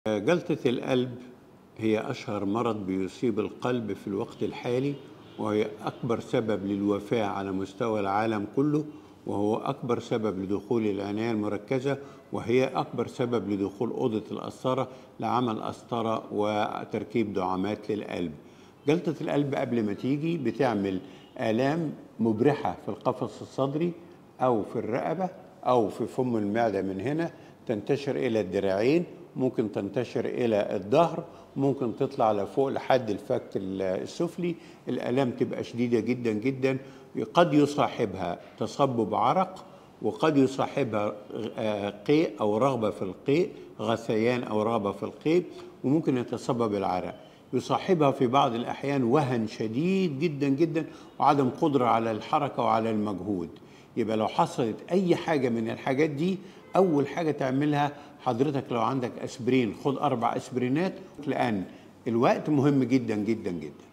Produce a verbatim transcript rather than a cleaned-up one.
جلطة القلب هي أشهر مرض بيصيب القلب في الوقت الحالي، وهي أكبر سبب للوفاة على مستوى العالم كله، وهو أكبر سبب لدخول العناية المركزة، وهي أكبر سبب لدخول أوضة القسطرة لعمل قسطرة وتركيب دعامات للقلب. جلطة القلب قبل ما تيجي بتعمل آلام مبرحة في القفص الصدري أو في الرقبة أو في فم المعدة، من هنا تنتشر إلى الدراعين، ممكن تنتشر إلى الظهر، ممكن تطلع لفوق لحد الفك السفلي. الآلام تبقى شديدة جدا جدا، قد يصاحبها تصبب عرق، وقد يصاحبها قيء أو رغبة في القيء، غثيان أو رغبة في القيء، وممكن يتسبب العرق. يصاحبها في بعض الأحيان وهن شديد جدا جدا وعدم قدرة على الحركة وعلى المجهود. يبقى لو حصلت أي حاجة من الحاجات دي، أول حاجة تعملها حضرتك لو عندك أسبرين خد أربع أسبرينات، لأن الوقت مهم جدا جدا جدا.